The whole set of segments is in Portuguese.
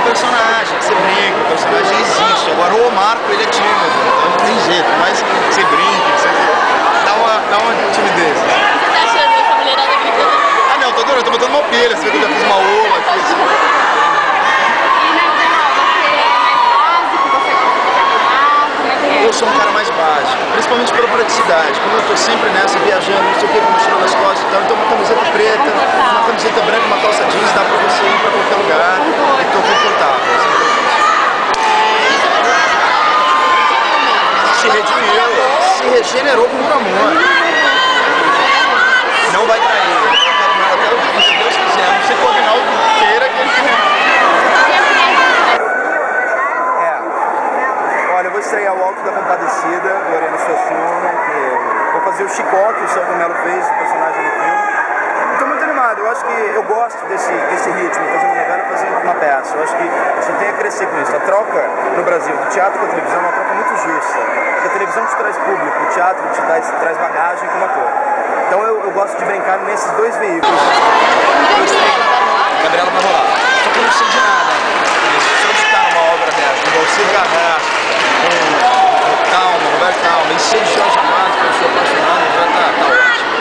personagem, você brinca, o personagem existe. Agora o Marco, ele é tímido, então não tem jeito, mas você brinca, você dá uma timidez. O que você tá achando dessa mulherada gritando? Ah não, tô adorando, tô botando uma pilha, você vê que eu já fiz uma ola aqui assim. E na vida real, você é mais básico, você gosta de se arrumar, como é que é? Eu sou um cara mais básico, principalmente pela praticidade. Como eu tô sempre nessa, viajando, não sei o que, com mochila nas costas e tal, então uma camiseta preta, uma camiseta branca, uma calça jeans, dá pra você ir pra qualquer lugar e tô confortável. Se redimiu, se regenerou por amor. Não vai trair. Até o dia, se Deus quiser. Não sei que o Aguinaldo queira que ele Olha, eu vou estrear o Alto da Compadecida, do Ariano Suassuna, que vou fazer o Chicó, que o Celton Mello fez, o personagem do filme. Estou muito animado, eu acho que eu gosto desse ritmo, fazer uma novela, fazer uma peça. Eu acho que a gente tem a crescer com isso. A troca no Brasil do teatro com a televisão é uma troca muito justa. Porque a televisão te traz público, o teatro te traz bagagem como ator. Então eu gosto de brincar nesses dois veículos. Gabriela vai rolar. Só que eu não sei de nada. Só de estar numa obra dessa, com Valcir Garrett, com Talma, Roberto Talma, e ser de Jorge Amado, que eu sou apaixonado, já tá ótimo.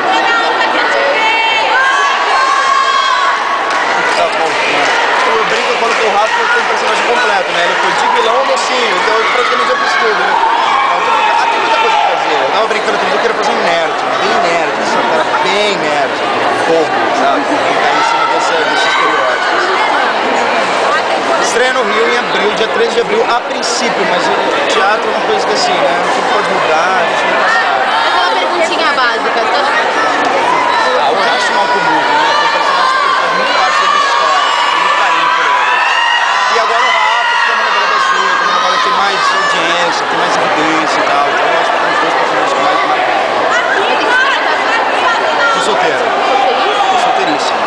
Tá bom, né? Eu brinco quando eu tô rápido, eu tenho um personagem completo, né? Ele foi de vilão ao mocinho, então eu praticamente já fiz tudo, né? Tem muita coisa pra fazer. Eu tava brincando outro dia, eu queria fazer um nerd, bem nerd, assim, um cara bem nerd, bobo, sabe? Brincar em cima desses estereótipos. Estreia no Rio em abril, dia 13 de abril, a princípio, mas o teatro é uma coisa que assim, né? Tudo pode mudar, a gente não sabe. Aquela perguntinha básica, O Cássio Malcomudo, né? Tem personagem que faz muito parte da história, tem muito carinho por ele. E agora o Rafa, que é uma novela das 8, uma novela que tem mais audiência, tem mais evidência e tal. Então eu acho que são os dois personagens que mais marcaram. Tô solteiro. Tô solteiríssimo.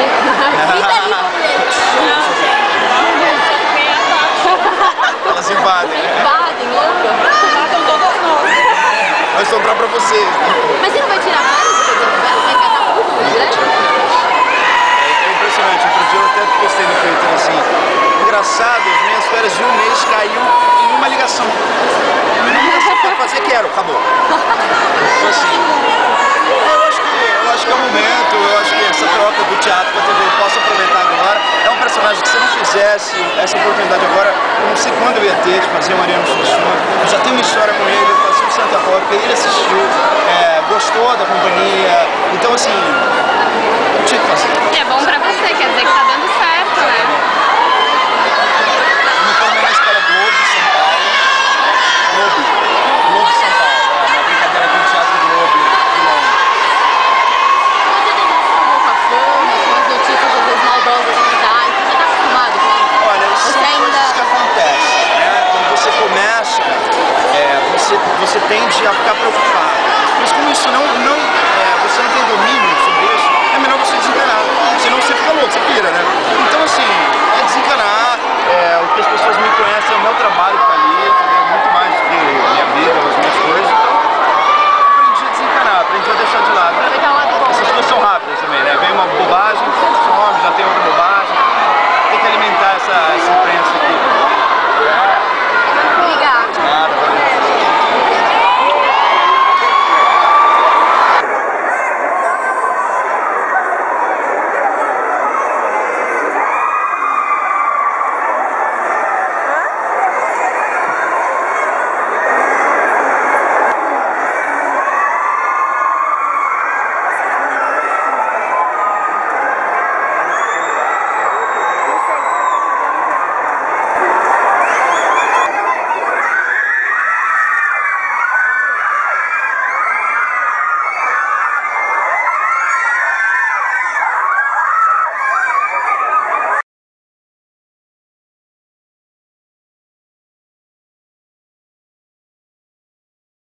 Elas invadem, né? Invadem, louca. Matam todas nós. Vai sobrar pra você. Mas você não vai tirar vários da novela? Vai encatar tudo direto? É impressionante. Outro dia eu até postei no Twitter assim. Engraçado, as minhas férias de um mês caiu em uma ligação. Uma ligação pra fazer, quero, acabou. Então assim, eu acho que é o momento, eu acho que essa troca do teatro com a TV eu posso aproveitar agora. É um personagem que se eu não fizesse essa oportunidade agora, eu não sei quando eu ia ter de fazer o Ariano Suassuna. Eu já tenho uma história com ele, eu passei o Santa Rosa, ele assistiu, gostou da companhia. Então assim, eu tinha que fazer. É bom pra você, quer dizer que tá dando certo, né? Eu me formei na Escola Globo de São Paulo. Globo de São Paulo. É uma brincadeira com o Teatro Globo de Londres. Você tem acostumado com a fama, com as notícias às vezes maldosas que saem? Você já tá acostumado com isso? Olha, isso são coisas que acontecem, né? Quando você começa, você tende a ficar preocupado. Mas como isso não